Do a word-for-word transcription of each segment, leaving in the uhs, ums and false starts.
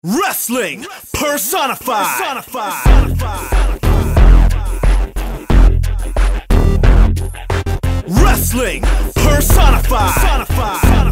Wrestling personified. personified. Wrestling personified. personified.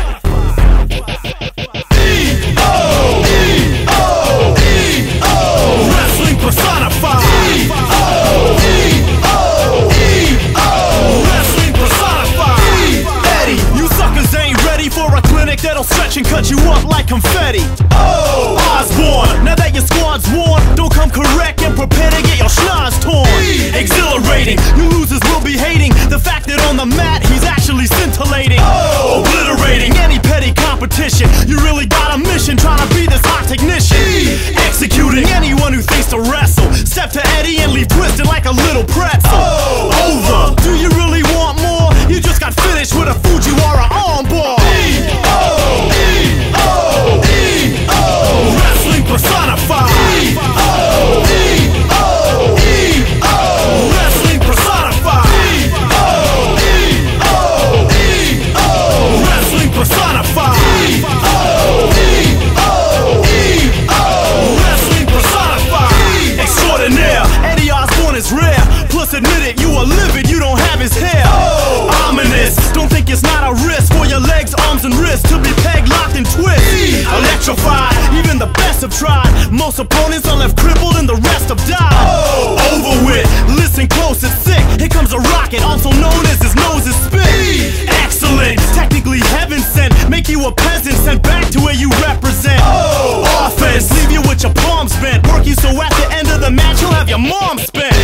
E O E O E O Wrestling personified. E O E O E O Wrestling personified. Eddie, you suckers ain't ready for a clinic that'll stretch and cut you up like confetti. Oh, Osborne, now that your squad's worn, don't come correct and prepare to get your schnoz torn. Exhilarating, you losers will be hating the fact that on the mat he's actually scintillating. Oh, obliterating any petty competition. You really got a mission trying to be this hot technician. Executing anyone who thinks to wrestle. Step to Eddie and leave twisted like a little pretzel. Oh, over. Do you really want more? You just got finished with a Fujiwara armbar. E O E O E O Wrestling personified. E O E O E O Wrestling personified. E O E O E O Wrestling personified. E O E O E O Wrestling personified. Extraordinaire, Eddie Osborne is rare. Plus admit it, you are livid, you don't have his hair. Oh, ominous, don't think it's not a risk for your legs, arms and wrists to be pegged, locked and twist. Electrified, even the best have tried. Most opponents are left crippled and the rest have died. Oh, over with, listen close, it's sick. Here comes a rocket, also known as his nose is spit. Excellent, technically heaven sent. Make you a peasant, sent back to where you represent. Oh, offense, leave you with your palms bent. Work you so at the end of the match you'll have your mom spent.